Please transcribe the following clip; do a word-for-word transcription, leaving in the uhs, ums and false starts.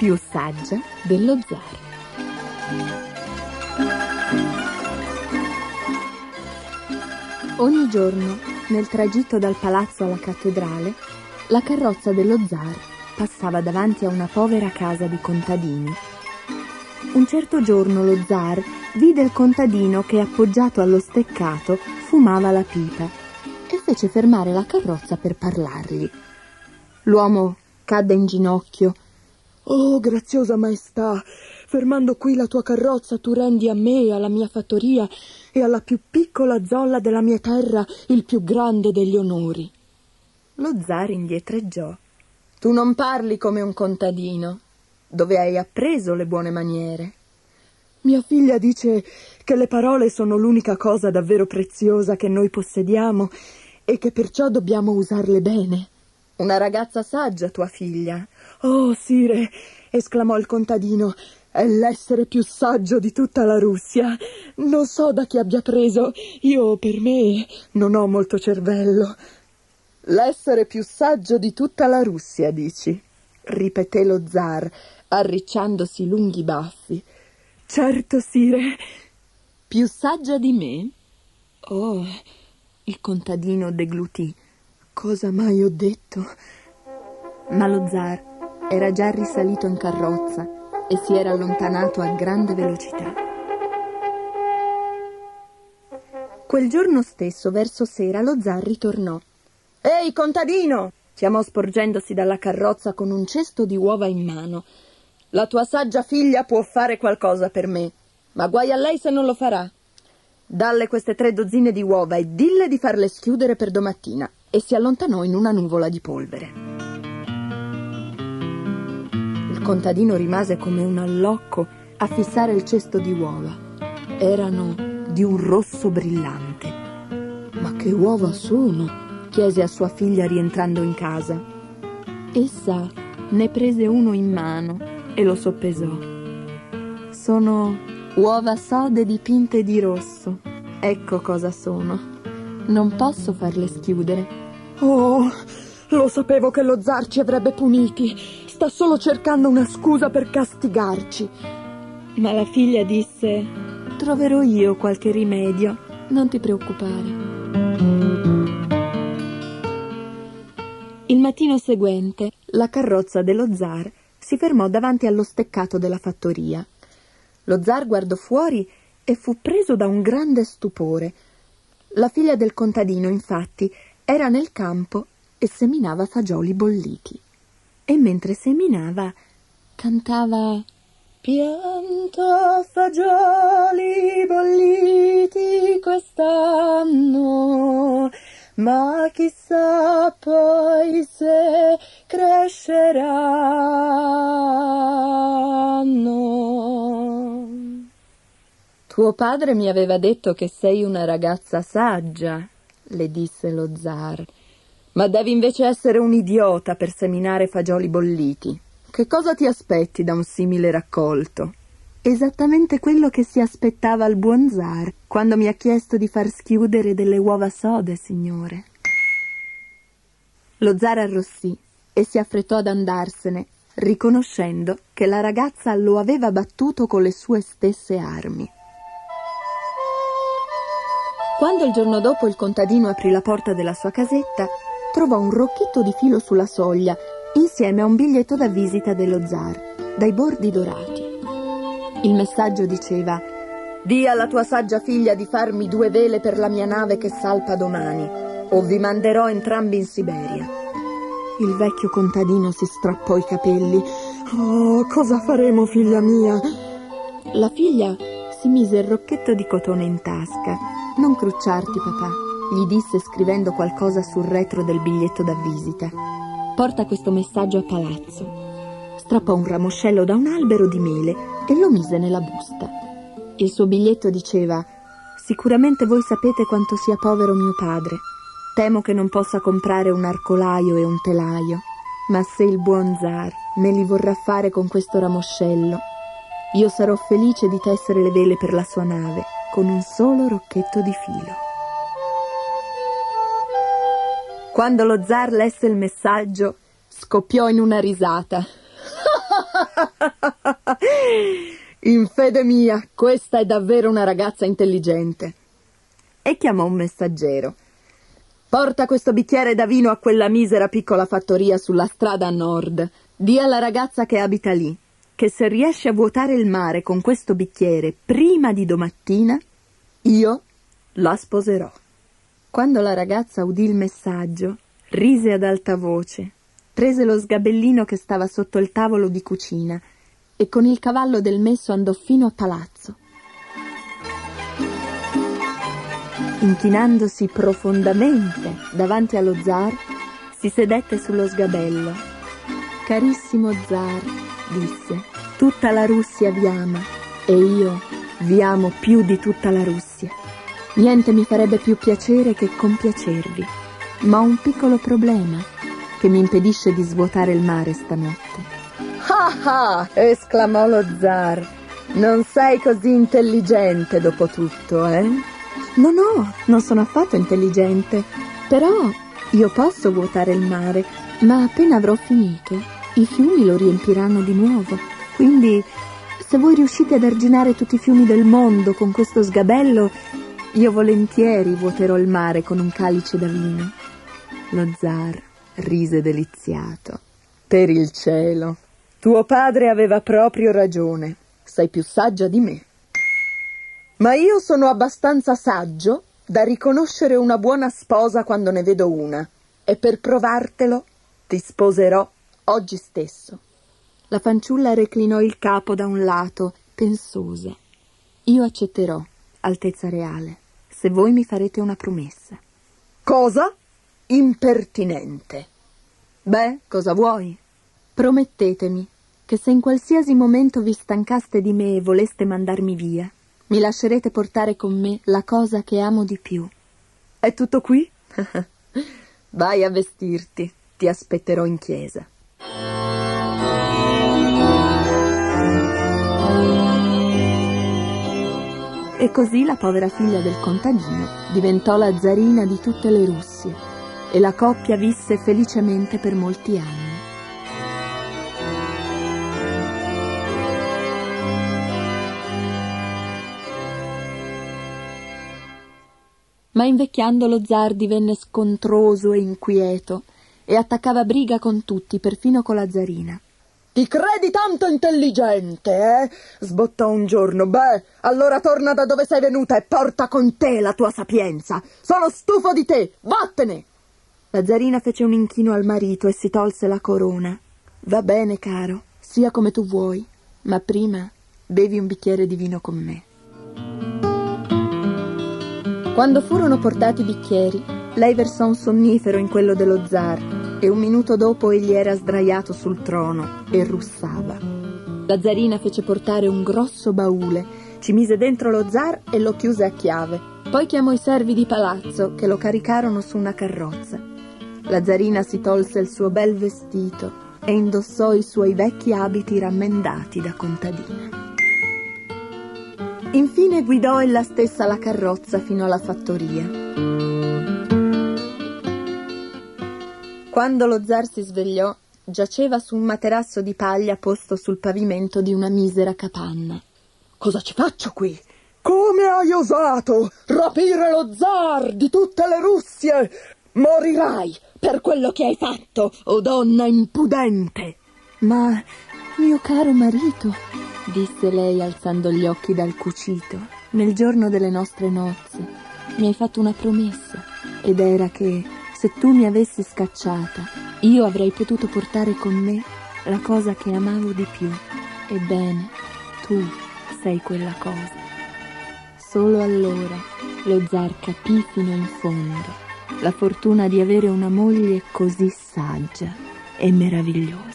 più saggia dello zar. Ogni giorno, nel tragitto dal palazzo alla cattedrale, la carrozza dello zar passava davanti a una povera casa di contadini. Un certo giorno lo zar vide il contadino che, appoggiato allo steccato, fumava la pipa e fece fermare la carrozza per parlargli. L'uomo cadde in ginocchio. «Oh, graziosa maestà, fermando qui la tua carrozza tu rendi a me e alla mia fattoria e alla più piccola zolla della mia terra il più grande degli onori». Lo zar indietreggiò. «Tu non parli come un contadino. Dove hai appreso le buone maniere?» «Mia figlia dice che le parole sono l'unica cosa davvero preziosa che noi possediamo e che perciò dobbiamo usarle bene». «Una ragazza saggia, tua figlia». «Oh, sire», esclamò il contadino, «è l'essere più saggio di tutta la Russia. Non so da chi abbia preso. Io, per me, non ho molto cervello». «L'essere più saggio di tutta la Russia, dici?» ripeté lo zar, arricciandosi i lunghi baffi. «Certo, sire». «Più saggia di me?» «Oh», il contadino deglutì. «Cosa mai ho detto?» Ma lo zar era già risalito in carrozza e si era allontanato a grande velocità. Quel giorno stesso, verso sera, lo zar ritornò. «Ehi, contadino!» chiamò sporgendosi dalla carrozza con un cesto di uova in mano. «La tua saggia figlia può fare qualcosa per me, ma guai a lei se non lo farà. Dalle queste tre dozzine di uova e dille di farle schiudere per domattina». E si allontanò in una nuvola di polvere. Il contadino rimase come un allocco a fissare il cesto di uova. Erano di un rosso brillante. «Ma che uova sono?» chiese a sua figlia rientrando in casa. Essa ne prese uno in mano e lo soppesò. «Sono uova sode dipinte di rosso. Ecco cosa sono. Non posso farle schiudere». «Oh, lo sapevo che lo zar ci avrebbe puniti. Sta solo cercando una scusa per castigarci». Ma la figlia disse: «Troverò io qualche rimedio, non ti preoccupare». Il mattino seguente, la carrozza dello zar si fermò davanti allo steccato della fattoria. Lo zar guardò fuori e fu preso da un grande stupore. La figlia del contadino, infatti, era nel campo e seminava fagioli bolliti. E mentre seminava, cantava: «Pianto fagioli bolliti quest'anno, ma chissà poi se cresceranno». «Tuo padre mi aveva detto che sei una ragazza saggia», le disse lo zar, «ma devi invece essere un idiota per seminare fagioli bolliti. Che cosa ti aspetti da un simile raccolto?» Esattamente quello che si aspettava il buon zar quando mi ha chiesto di far schiudere delle uova sode, signore. Lo zar arrossì e si affrettò ad andarsene, riconoscendo che la ragazza lo aveva battuto con le sue stesse armi. Quando il giorno dopo il contadino aprì la porta della sua casetta, trovò un rocchetto di filo sulla soglia, insieme a un biglietto da visita dello zar, dai bordi dorati. Il messaggio diceva: «Dì alla tua saggia figlia di farmi due vele per la mia nave che salpa domani, o vi manderò entrambi in Siberia». Il vecchio contadino si strappò i capelli. «Oh, cosa faremo, figlia mia?» La figlia si mise il rocchetto di cotone in tasca. «Non crucciarti, papà», gli disse scrivendo qualcosa sul retro del biglietto da visita. «Porta questo messaggio a palazzo». Strappò un ramoscello da un albero di mele e lo mise nella busta. Il suo biglietto diceva: «Sicuramente voi sapete quanto sia povero mio padre. Temo che non possa comprare un arcolaio e un telaio, ma se il buon zar me li vorrà fare con questo ramoscello, io sarò felice di tessere le vele per la sua nave con un solo rocchetto di filo». Quando lo zar lesse il messaggio, scoppiò in una risata. In fede mia, questa è davvero una ragazza intelligente. E chiamò un messaggero. Porta questo bicchiere da vino a quella misera piccola fattoria sulla strada a nord. Dì alla ragazza che abita lì che se riesce a vuotare il mare con questo bicchiere prima di domattina, io la sposerò. Quando la ragazza udì il messaggio, rise ad alta voce, prese lo sgabellino che stava sotto il tavolo di cucina e con il cavallo del messo andò fino a palazzo. Inchinandosi profondamente davanti allo zar, si sedette sullo sgabello. «Carissimo zar», disse, «tutta la Russia vi ama e io vi amo più di tutta la Russia. Niente mi farebbe più piacere che compiacervi, ma ho un piccolo problema che mi impedisce di svuotare il mare stanotte». «Ah ah!» esclamò lo zar. «Non sei così intelligente dopo tutto, eh?» «No, no, non sono affatto intelligente, però io posso vuotare il mare, ma appena avrò finito, i fiumi lo riempiranno di nuovo. Quindi, se voi riuscite ad arginare tutti i fiumi del mondo con questo sgabello, io volentieri vuoterò il mare con un calice da vino». Lo zar rise deliziato. «Per il cielo, tuo padre aveva proprio ragione. Sei più saggia di me. Ma io sono abbastanza saggio da riconoscere una buona sposa quando ne vedo una, e per provartelo ti sposerò oggi stesso». La fanciulla reclinò il capo da un lato, pensosa. «Io accetterò, Altezza Reale, se voi mi farete una promessa». «Cosa? Impertinente». «Beh, cosa vuoi? Promettetemi che se in qualsiasi momento vi stancaste di me e voleste mandarmi via, mi lascerete portare con me la cosa che amo di più». «È tutto qui?» «Vai a vestirti, ti aspetterò in chiesa». E così la povera figlia del contadino diventò la zarina di tutte le Russie e la coppia visse felicemente per molti anni. Ma invecchiando lo zar divenne scontroso e inquieto e attaccava briga con tutti, perfino con la zarina. «Ti credi tanto intelligente, eh?» sbottò un giorno. «Beh, allora torna da dove sei venuta e porta con te la tua sapienza. Sono stufo di te, vattene!» La zarina fece un inchino al marito e si tolse la corona. «Va bene, caro, sia come tu vuoi, ma prima bevi un bicchiere di vino con me». Quando furono portati i bicchieri, lei versò un sonnifero in quello dello zar e un minuto dopo egli era sdraiato sul trono e russava. La zarina fece portare un grosso baule, ci mise dentro lo zar e lo chiuse a chiave. Poi chiamò i servi di palazzo che lo caricarono su una carrozza. La zarina si tolse il suo bel vestito e indossò i suoi vecchi abiti rammendati da contadina. Infine guidò ella stessa la carrozza fino alla fattoria. Quando lo zar si svegliò, giaceva su un materasso di paglia posto sul pavimento di una misera capanna. «Cosa ci faccio qui? Come hai osato rapire lo zar di tutte le Russie? Morirai per quello che hai fatto, o donna impudente!» «Ma, mio caro marito», disse lei alzando gli occhi dal cucito, «nel giorno delle nostre nozze mi hai fatto una promessa, ed era che se tu mi avessi scacciata, io avrei potuto portare con me la cosa che amavo di più. Ebbene, tu sei quella cosa». Solo allora lo zar capì fino in fondo la fortuna di avere una moglie così saggia e meravigliosa.